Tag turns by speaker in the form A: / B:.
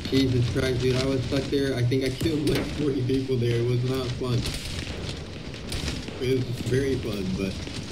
A: Jesus Christ, dude, I was stuck there. I think I killed like 40 people there. It was not fun. It was very fun, but